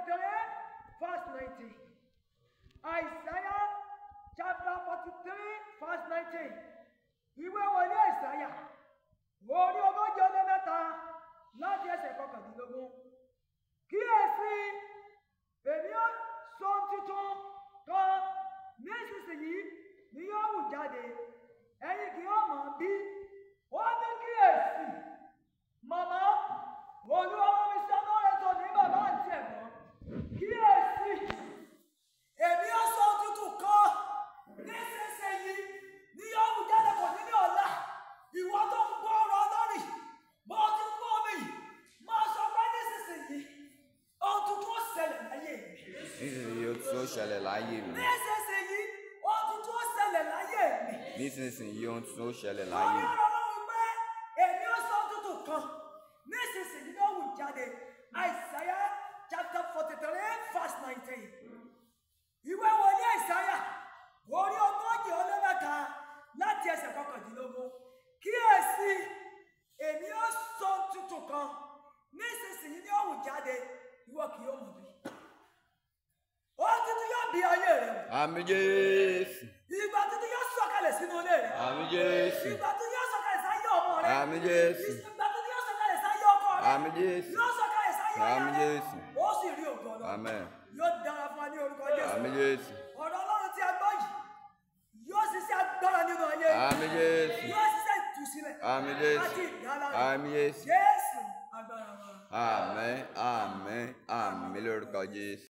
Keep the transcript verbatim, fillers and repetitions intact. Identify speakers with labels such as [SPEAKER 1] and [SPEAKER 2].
[SPEAKER 1] forty-three, verse nineteen. Isaiah chapter forty-three, verse nineteen. Ìwé wòlíì Àìsáyà orí ogójì ó lé mẹ́ta láti ẹsẹ̀ kọkàndínlógún. Kíyèsí, èmi ó sọ tuntun kan nísinsìnyí ni yóò hù jáde, ẹ̀yin kì yóò mọ̀ bí. Ó ní kíyèsí, màmá Olúwa mi sọ́nà rẹ̀ tó ní bàbá àti ẹ̀gbọ́n. Kíyèsí, èmi ó sọ tuntun kan nísinsìnyí ni yóò hù jáde kò ní ní ọ̀la. Ìwọ tó ń gbọ́ ọ̀rọ̀ lórí bó ti ń gbọ́ mi máa sọ pé nísinsìnyí ohun tuntun ó ṣẹlẹ̀ láyé mi.
[SPEAKER 2] Nísinsìnyí ohun tuntun ó ṣẹlẹ̀ láyé mi.
[SPEAKER 1] Nísinsìnyí ohun tuntun ó ṣẹlẹ̀ láyé mi.
[SPEAKER 2] Nísinsìnyí ohun tuntun ó ṣẹlẹ̀ láyé mi.
[SPEAKER 1] Ọlọ́run pé èmi ó sọ tuntun kan nísinsìnyí ló hù jáde. Isaiah chapter forty-three verse nineteen. Ìwé wòlíì Àìsáyà orí ogójì ó lé mẹ́ta láti ẹsẹ̀ kọkàndínlógún. Kíyèsí, èmi ó sọ tuntun kan nísinsìnyí ni ó hù jáde, ìwọ kì yóò mọ̀ bí. Ohun tuntun yóò bí ayé rẹ.
[SPEAKER 2] Àmín Jésù.
[SPEAKER 1] Ìgbà tuntun yóò sọ̀kalẹ̀ sínú ilé rẹ.
[SPEAKER 2] Àmín Jésù.
[SPEAKER 1] Ìgbà tuntun yóò sọ̀kalẹ̀ sáyé ọmọ rẹ.
[SPEAKER 2] Àmín Jésù.
[SPEAKER 1] Ìgbà tuntun yóò sọ̀kalẹ̀ sáyé ọkọ rẹ.
[SPEAKER 2] Àmín Jésù.
[SPEAKER 1] Yóò sọ̀kalẹ̀ sáyé ọyá rẹ.
[SPEAKER 2] Àmín Jésù.
[SPEAKER 1] Ó sì rí ògo Ọlọ́run.
[SPEAKER 2] Àmín.
[SPEAKER 1] Yóò dára fún wa ní orúkọ Jésù.
[SPEAKER 2] Àmín Jésù.
[SPEAKER 1] Ọ̀rọ̀ Ọlọ́run tí a gbọ́ yìí yóò ṣiṣẹ́ agbára nínú ayé.
[SPEAKER 2] Àmín Jésù.
[SPEAKER 1] Yóò ṣiṣẹ́ ìtúsílẹ̀.
[SPEAKER 2] Àmín Jésù.
[SPEAKER 1] Àti ìdáláre.
[SPEAKER 2] Àmín Jésù.
[SPEAKER 1] Jésù agbára wa.
[SPEAKER 2] Àmín, àmín, àmín lórúkọ Jésù.